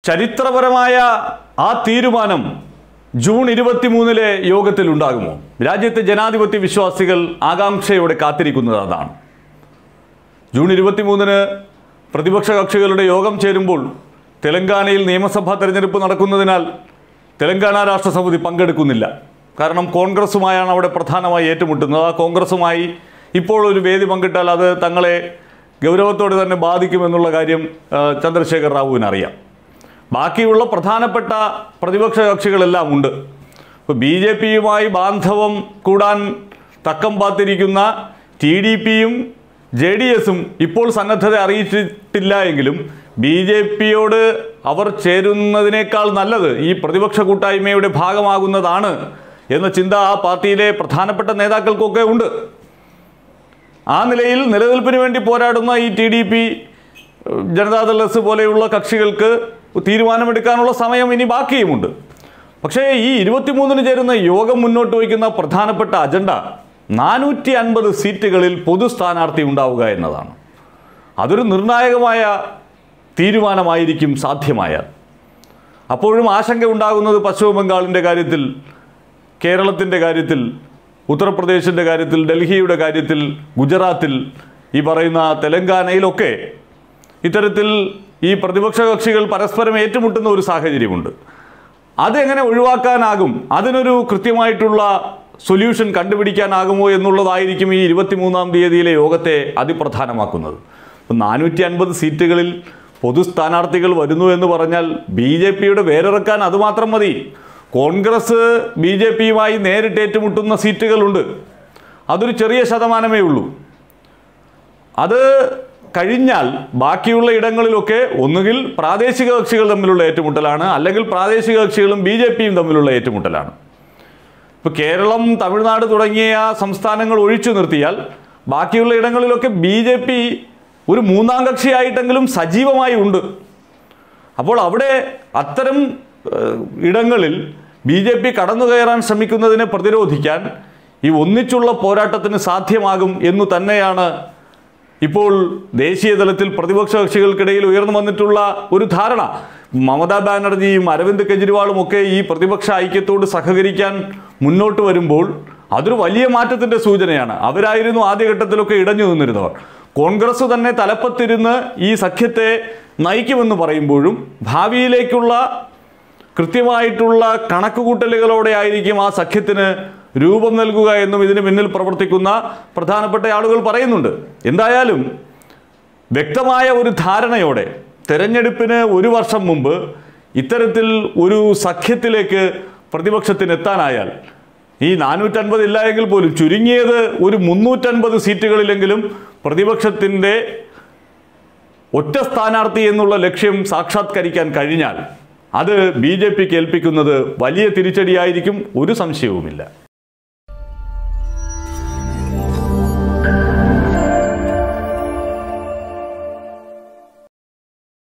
ചരിത്രപരമായ ആ തീരുമാനം ജൂൺ 23 യോഗത്തിൽ ഉണ്ടാകുമോ? രാജ്യത്തെ ജനാധിപത്യ വിശ്വാസികൾ ആകാംക്ഷയോടെ കാത്തിരിക്കുന്നത് അതാണ്. ജൂൺ 23 പ്രതിപക്ഷ കക്ഷികളുടെ യോഗം ചേരുമ്പോൾ തെലങ്കാനയിൽ നിയമസഭാ തെരഞ്ഞെടുപ്പ് നടക്കുന്നതിനാൽ തെലങ്കാന രാഷ്ട്ര സമിതി പങ്കെടുക്കുന്നില്ല. കാരണം കോൺഗ്രസുമായാണ് അവിടെ പ്രധാനമായി ഏറ്റുമുട്ടുന്നത്. ആ കോൺഗ്രസുമായി ഇപ്പോൾ ഒരു വേദി പങ്കിട്ടാൽ അത് തങ്ങളെ ഗൗരവത്തോടെ തന്നെ ബാധിക്കുമെന്നുള്ള കാര്യം ചന്ദ്രശേഖർ റാവുവിനറിയാം. ബാക്കിയുള്ള പ്രധാനപ്പെട്ട പ്രതിപക്ഷ കക്ഷികളെല്ലാം ഉണ്ട്. ഇപ്പോൾ BJPയുമായി ബാന്ധവം കൂടാൻ തക്കം പാത്തിരിക്കുന്ന TDPയും JDSും ഇപ്പോൾ സന്നദ്ധത അറിയിച്ചിട്ടില്ല എങ്കിലും BJPയോട് അവർ ചേരുന്നതിനേക്കാൾ നല്ലത് ഈ പ്രതിപക്ഷ കൂട്ടായ്മയുടെ ഭാഗമാകുന്നതാണ് എന്ന ചിന്ത ആ പാർട്ടിയിലെ പ്രധാനപ്പെട്ട നേതാക്കൾക്കൊക്കെ ഉണ്ട്. ആ നിലയിൽ നിലനിൽപ്പിന് വേണ്ടി പോരാടുന്ന ഈ TDP, ജനതാദൾ എസ് പോലെയുള്ള കക്ഷികൾക്ക് തീരുമാനമെടുക്കാനുള്ള സമയം ഇനി ബാക്കിയുമുണ്ട്. പക്ഷേ ഈ 23 ചേരുന്ന യോഗം മുന്നോട്ട് വയ്ക്കുന്ന പ്രധാനപ്പെട്ട അജണ്ട 450 സീറ്റുകളിൽ പൊതു സ്ഥാനാർത്ഥി ഉണ്ടാവുക എന്നതാണ്. അതൊരു നിർണായകമായ തീരുമാനമായിരിക്കും സാധ്യമായാൽ. അപ്പോഴും ആശങ്ക ഉണ്ടാകുന്നത് പശ്ചിമ ബംഗാളിൻ്റെ കാര്യത്തിൽ, കേരളത്തിൻ്റെ കാര്യത്തിൽ, ഉത്തർപ്രദേശിൻ്റെ കാര്യത്തിൽ, ഡൽഹിയുടെ കാര്യത്തിൽ, ഗുജറാത്തിൽ, ഈ പറയുന്ന തെലങ്കാനയിലൊക്കെ ഇത്തരത്തിൽ ഈ പ്രതിപക്ഷ കക്ഷികൾ പരസ്പരം ഏറ്റുമുട്ടുന്ന ഒരു സാഹചര്യമുണ്ട്. അതെങ്ങനെ ഒഴിവാക്കാനാകും, അതിനൊരു കൃത്യമായിട്ടുള്ള സൊല്യൂഷൻ കണ്ടുപിടിക്കാനാകുമോ എന്നുള്ളതായിരിക്കും ഈ 23-ാം തീയതിയിലെ യോഗത്തെ അതിപ്രധാനമാക്കുന്നത്. 450 സീറ്റുകളിൽ പൊതു സ്ഥാനാർത്ഥികൾ വരുന്നു എന്ന് പറഞ്ഞാൽ BJPയുടെ വേരിറക്കാൻ അതുമാത്രം മതി. കോൺഗ്രസ് BJPയുമായി നേരിട്ട് ഏറ്റുമുട്ടുന്ന സീറ്റുകളുണ്ട്. അതൊരു ചെറിയ ശതമാനമേ ഉള്ളൂ. അത് കഴിഞ്ഞാൽ ബാക്കിയുള്ള ഇടങ്ങളിലൊക്കെ ഒന്നുകിൽ പ്രാദേശിക കക്ഷികൾ തമ്മിലുള്ള ഏറ്റുമുട്ടലാണ്, അല്ലെങ്കിൽ പ്രാദേശിക കക്ഷികളും BJPയും തമ്മിലുള്ള ഏറ്റുമുട്ടലാണ്. ഇപ്പോൾ കേരളം, തമിഴ്നാട് തുടങ്ങിയ സംസ്ഥാനങ്ങൾ ഒഴിച്ചു നിർത്തിയാൽ ബാക്കിയുള്ള ഇടങ്ങളിലൊക്കെ BJP ഒരു മൂന്നാം കക്ഷിയായിട്ടെങ്കിലും സജീവമായി ഉണ്ട്. അപ്പോൾ അവിടെ അത്തരം ഇടങ്ങളിൽ BJP കടന്നു കയറാൻ ശ്രമിക്കുന്നതിനെ പ്രതിരോധിക്കാൻ ഈ ഒന്നിച്ചുള്ള പോരാട്ടത്തിന് സാധ്യമാകും എന്നു തന്നെയാണ് ഇപ്പോൾ ദേശീയ തലത്തിൽ പ്രതിപക്ഷ കക്ഷികൾക്കിടയിൽ ഉയർന്നു വന്നിട്ടുള്ള ഒരു ധാരണ. മമതാ ബാനർജിയും അരവിന്ദ് കെജ്രിവാളും ഒക്കെ ഈ പ്രതിപക്ഷ ഐക്യത്തോട് സഹകരിക്കാൻ മുന്നോട്ട് വരുമ്പോൾ അതൊരു വലിയ മാറ്റത്തിൻ്റെ സൂചനയാണ്. അവരായിരുന്നു ആദ്യഘട്ടത്തിലൊക്കെ ഇടഞ്ഞു നിന്നിരുന്നവർ. കോൺഗ്രസ് തന്നെ തലപ്പത്തിരുന്ന് ഈ സഖ്യത്തെ നയിക്കുമെന്ന് പറയുമ്പോഴും ഭാവിയിലേക്കുള്ള കൃത്യമായിട്ടുള്ള കണക്കുകൂട്ടലുകളോടെ ആയിരിക്കും ആ സഖ്യത്തിന് രൂപം നൽകുക എന്നും ഇതിന് പിന്നിൽ പ്രവർത്തിക്കുന്ന പ്രധാനപ്പെട്ട ആളുകൾ പറയുന്നുണ്ട്. എന്തായാലും വ്യക്തമായ ഒരു ധാരണയോടെ തെരഞ്ഞെടുപ്പിന് ഒരു വർഷം മുമ്പ് ഇത്തരത്തിൽ ഒരു സഖ്യത്തിലേക്ക് പ്രതിപക്ഷത്തിന് എത്താനായാൽ ഈ 450 ഇല്ല എങ്കിൽ പോലും ചുരുങ്ങിയത് ഒരു 350 സീറ്റുകളിലെങ്കിലും പ്രതിപക്ഷത്തിൻ്റെ ഒറ്റ സ്ഥാനാർത്ഥി എന്നുള്ള ലക്ഷ്യം സാക്ഷാത്കരിക്കാൻ കഴിഞ്ഞാൽ അത് BJPക്ക് ഏൽപ്പിക്കുന്നത് വലിയ തിരിച്ചടിയായിരിക്കും, ഒരു സംശയവുമില്ല.